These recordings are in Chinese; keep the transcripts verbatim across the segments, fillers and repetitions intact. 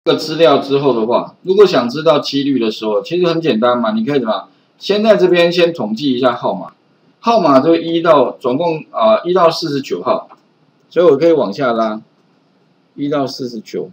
这个资料之后的话，如果想知道几率的时候，其实很简单嘛，你可以怎么？先在这边先统计一下号码，号码就一到总共啊一到四十九号，所以我可以往下拉，一到四十九，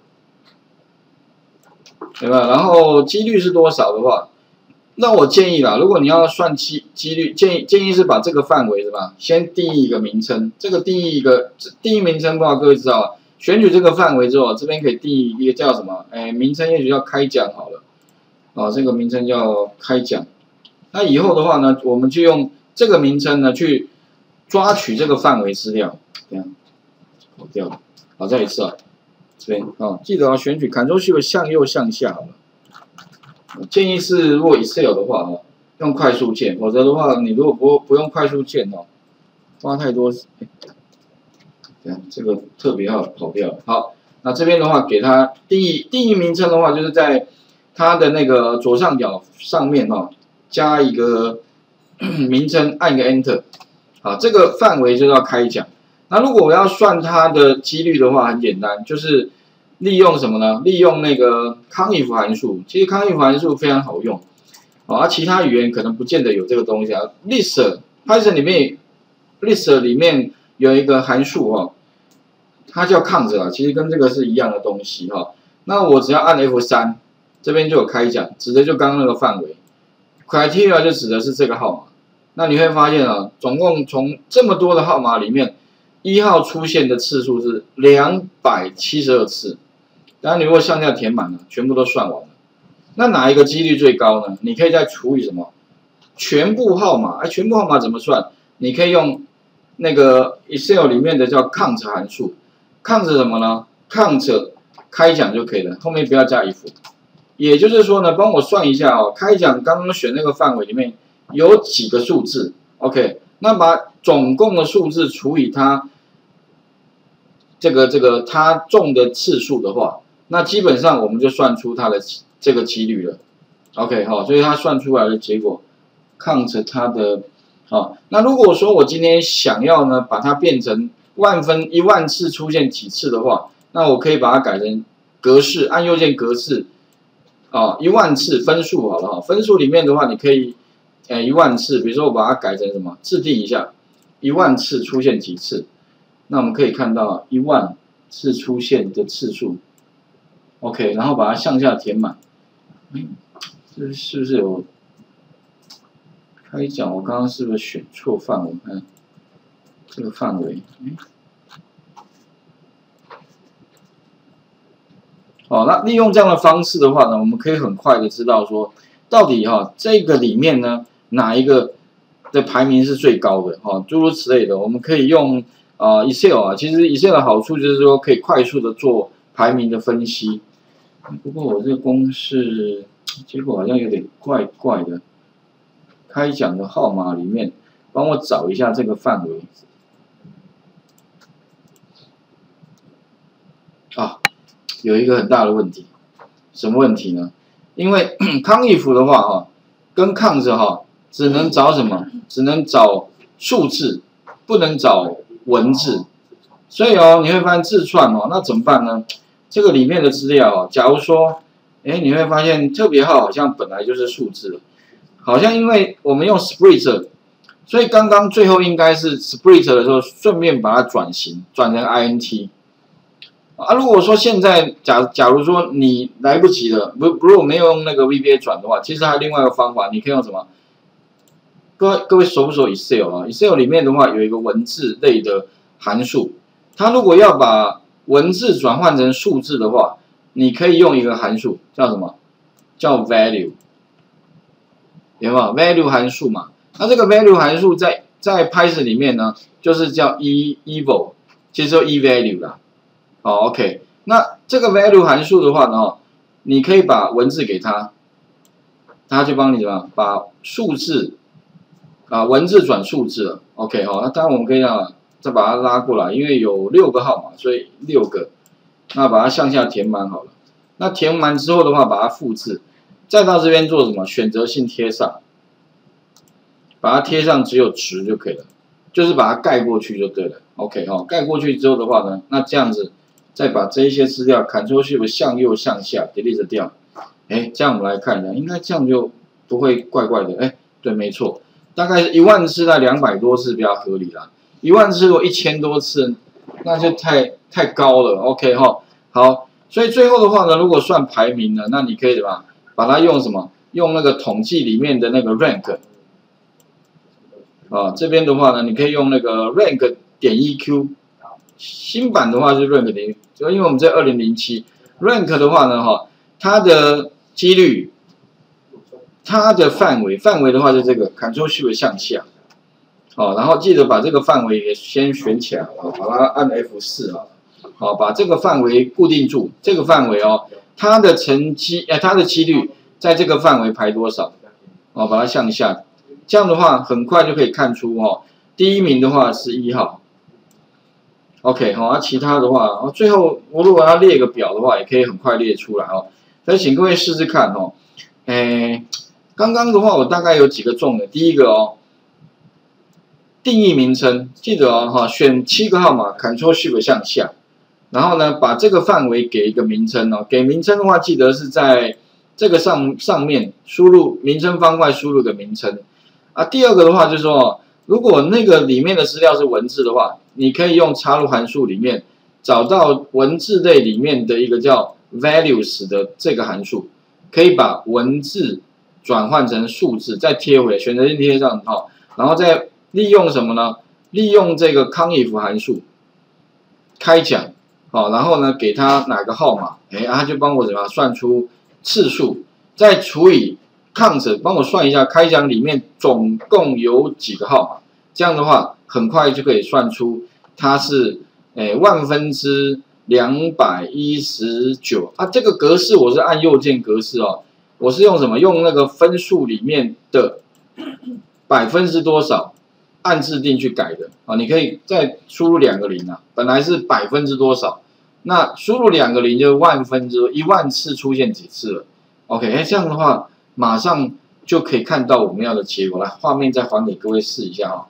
对吧？然后几率是多少的话，那我建议啦，如果你要算几几率，建议建议是把这个范围是吧，先定义一个名称，这个定义一个定义名称，不知道各位知道啊？选取这个范围之后，这边可以定义一个叫什么？哎，名称也许叫开奖好了，啊，这个名称叫开奖。那以后的话呢，我们就用这个名称呢去抓取这个范围资料，这样跑掉了。好，再一次啊，这边啊，记得要选取 Ctrl Shift 向右向下好了。建议是如果 Excel 的话哦，用快速键，否则的话你如果不不用快速键哦，花太多。这个特别号跑掉了。好，那这边的话给它定义定义名称的话，就是在它的那个左上角上面哈、哦，加一个名称，按一个 Enter。好，这个范围就要开奖。那如果我要算它的几率的话，很简单，就是利用什么呢？利用那个康if函数。其实康if函数非常好用，啊，而其他语言可能不见得有这个东西啊。list Python 里面 list 里面有一个函数哈、哦。它叫 count 啊，其实跟这个是一样的东西哈、哦。那我只要按 F 三， 这边就有开奖，指的就刚刚那个范围。criteria 就指的是这个号码。那你会发现啊，总共从这么多的号码里面，一号出现的次数是两百七十二次。当然，你如果向下填满了，全部都算完了，那哪一个几率最高呢？你可以再除以什么？全部号码，哎，全部号码怎么算？你可以用那个 Excel 里面的叫 count 函数。count 什么呢 ？count 开奖就可以了，后面不要加 if。也就是说呢，帮我算一下哦，开奖刚刚选那个范围里面有几个数字 ？OK， 那把总共的数字除以它这个这个它中的次数的话，那基本上我们就算出它的这个几率了。OK， 好，所以它算出来的结果 count 它的好。那如果说我今天想要呢，把它变成万分一万次出现几次的话，那我可以把它改成格式，按右键格式，啊，一万次分数好了哈。分数里面的话，你可以，呃，一万次，比如说我把它改成什么，制定一下，一万次出现几次，那我们可以看到一万次出现的次数 ，OK， 然后把它向下填满，嗯，这是不是有开奖？我刚刚是不是选错范围？看这个范围，嗯。好，那利用这样的方式的话呢，我们可以很快的知道说，到底哈、哦、这个里面呢哪一个的排名是最高的哈、哦，诸如此类的，我们可以用啊、呃、Excel 啊，其实 Excel 的好处就是说可以快速的做排名的分析。不过我这个公式结果好像有点怪怪的，开奖的号码里面，帮我找一下这个范围啊。有一个很大的问题，什么问题呢？因为康if的话哈，跟 count 哈，只能找什么？只能找数字，不能找文字。所以哦，你会发现字串哦，那怎么办呢？这个里面的资料哦，假如说，哎，你会发现特别号好像本来就是数字了，好像因为我们用 split， 所以刚刚最后应该是 split 的时候，顺便把它转型，转成 int。啊，如果说现在假假如说你来不及了，不如果没有用那个 V B A 转的话，其实还有另外一个方法，你可以用什么？各位各位熟不熟 Excel 啊 ？Excel 里面的话有一个文字类的函数，它如果要把文字转换成数字的话，你可以用一个函数叫什么？叫 value， 有没有 value 函数嘛？那这个 value 函数在在 Python 里面呢，就是叫 e eval， 其实就 e value 啦。好 ，OK， 那这个 value 函数的话呢，你可以把文字给它，它就帮你怎么把数字啊文字转数字了 ，OK 好，那当然我们可以啊再把它拉过来，因为有六个号码，所以六个，那把它向下填满好了。那填满之后的话，把它复制，再到这边做什么？选择性贴上，把它贴上只有值就可以了，就是把它盖过去就对了 ，OK 哈，盖过去之后的话呢，那这样子。 再把这一些资料 Ctrl Shift 向右向下 delete 掉。哎，这样我们来看一下，应该这样就不会怪怪的。哎，对，没错，大概一万次到两百多次比较合理啦。一万次如果一千多次，那就太太高了。OK 哈，好，所以最后的话呢，如果算排名呢，那你可以什么，把它用什么？用那个统计里面的那个 rank。啊，这边的话呢，你可以用那个 rank 点 E Q， 新版的话是 rank 点，就因为我们在二零零七 rank 的话呢，哈，它的几率，它的范围，范围的话就这个 Ctrl Shift 向下，好，然后记得把这个范围也先选起来，好，把它按 F 四啊，好，把这个范围固定住，这个范围哦，它的成绩，哎，它的几率在这个范围排多少，哦，把它向下。这样的话，很快就可以看出哦，第一名的话是一号 ，OK 好、哦，啊，其他的话，哦，最后我如果要列个表的话，也可以很快列出来哦。所以请各位试试看哦。诶，刚刚的话我大概有几个重点，第一个哦，定义名称，记得哦哈，选七个号码 ，Ctrl Shift 向下，然后呢，把这个范围给一个名称哦。给名称的话，记得是在这个上上面输入名称方块，输入个名称。啊，第二个的话就是说，如果那个里面的资料是文字的话，你可以用插入函数里面找到文字类里面的一个叫 values 的这个函数，可以把文字转换成数字，再贴回来，选择性贴上哈，然后再利用什么呢？利用这个 conif 函数开讲，好，然后呢给它哪个号码，哎，它就帮我怎么算出次数，再除以。count 帮我算一下，开奖里面总共有几个号码？这样的话，很快就可以算出它是诶万分之两百一十九啊。这个格式我是按右键格式哦，我是用什么？用那个分数里面的百分之多少按制定去改的啊。你可以再输入两个零啊，本来是百分之多少，那输入两个零就是万分之一万次出现几次了 ？OK， 哎，这样的话。马上就可以看到我们要的结果了。画面再还给各位试一下啊、哦。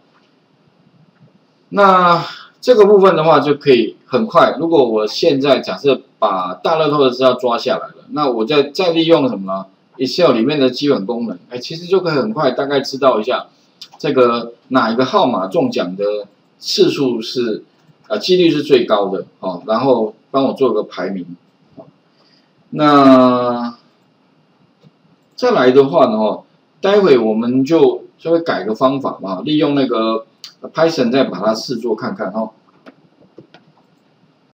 那这个部分的话就可以很快。如果我现在假设把大乐透的资料抓下来了，那我再再利用什么呢 ？Excel 里面的基本功能，哎，其实就可以很快大概知道一下这个哪一个号码中奖的次数是呃几率是最高的哦，然后帮我做个排名。那再来的话呢，哦，待会我们就就会改个方法嘛，利用那个 Python 再把它试做看看哦。